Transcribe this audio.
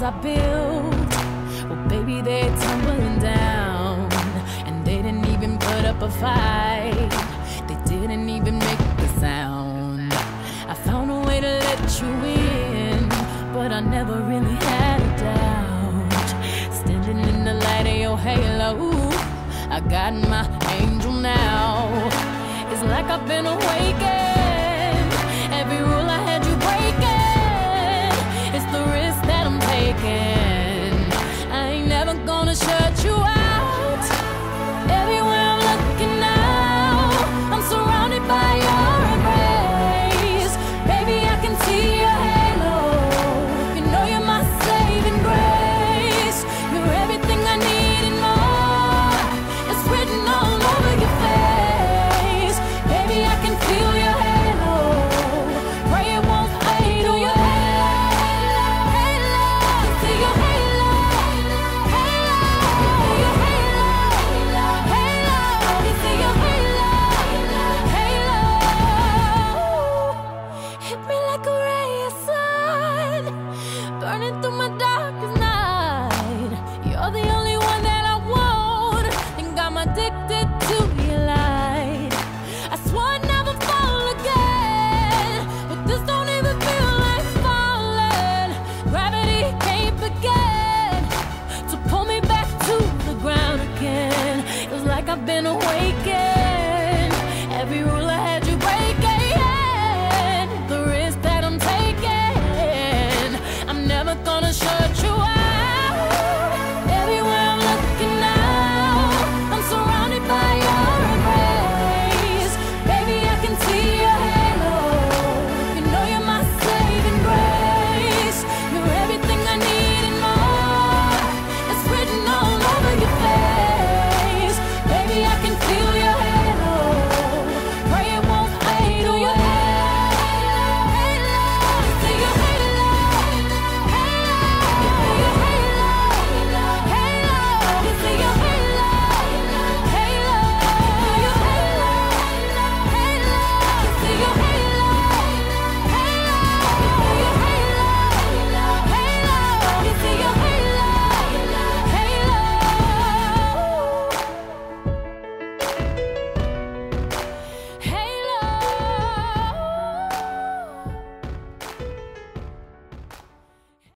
walls I built, well, baby, they're tumbling down. And they didn't even put up a fight. They didn't even make a sound. I found a way to let you in, but I never really had a doubt. Standing in the light of your halo, I got my angel now. It's like I've been awakened. Every rule I had you breaking. It's the risk that I'm taking. I ain't never gonna shut you out. Everywhere I'm looking now, I'm surrounded by your embrace. Baby, I can see your halo. You know you're my saving grace. You're everything I need and more. It's written all over your face. Baby, I can feel your halo. Pray it won't fade away. See your halo. Hit me like a ray of sun, burning through my darkest night. You're the only one that I want, and I'm addicted to your light. I swore I'd never fall again, but this don't even feel like falling. Gravity can't begin to pull me back to the ground again. It's like I've been away